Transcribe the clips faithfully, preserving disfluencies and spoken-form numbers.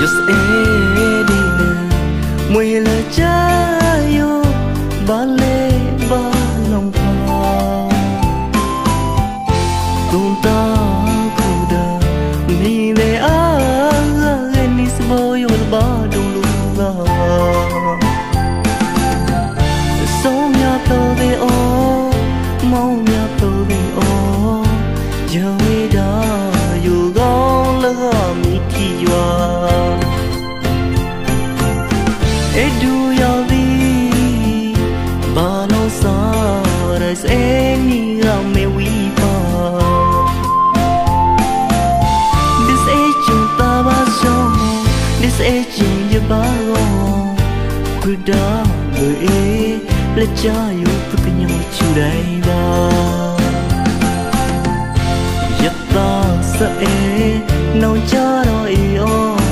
edina muela chayo bale balong pa tunta kuda ni de a ni sboyo ba duluga somya to de o momya to de o yawida yu gong la mi ti ywa edu ya di bano sa res eni ga me wi pa this age ta ba so this age ye ba go kuda e le cha yu tu kanyo chu dai ba yatta sa e no cha ro e o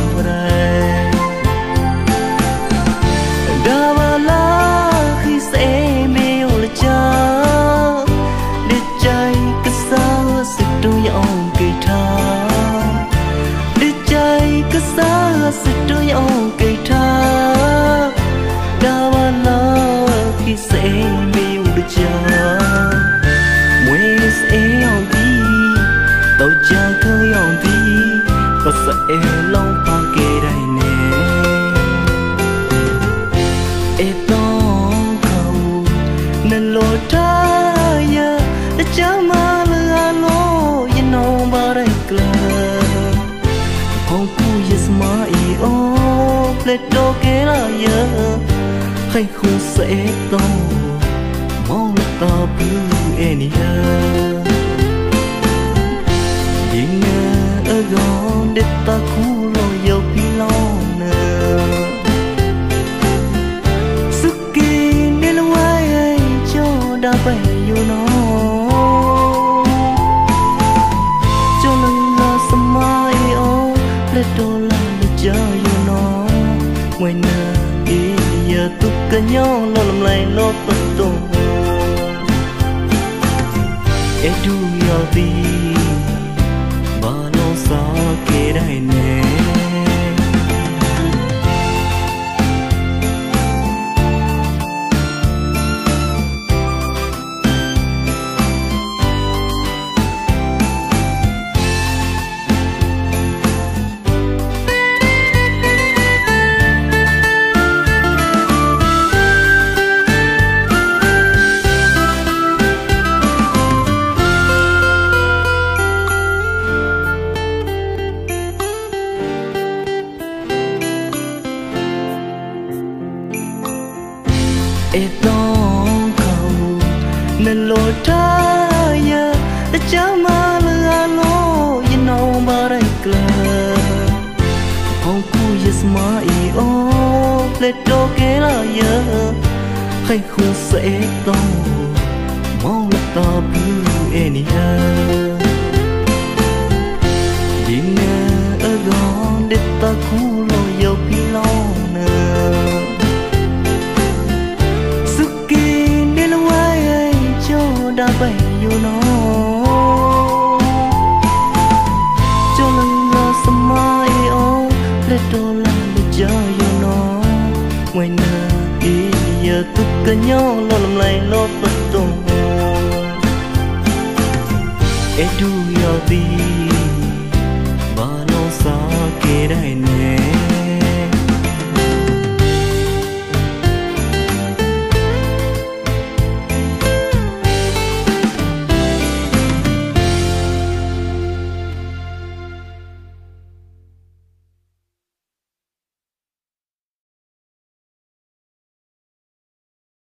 Hãy không sẽ to mong ta blue anyhow nhưng ở gòn để ta cũ rồi yêu pi lo nè sức kín để lâu ai cho đã bay yêu nó cho lần là sớm yêu để đồ là để chờ yêu nó ngoài nè tu cả nhau lo làm lại lo bất đồng edu ya đi ba lo sa ke dai ne e tông cầu nên lối trái ya cha ma la lo you know but I glad hong ku yes ma i o let do ke la ya khai khu sẽ tông mong ta blue anyhow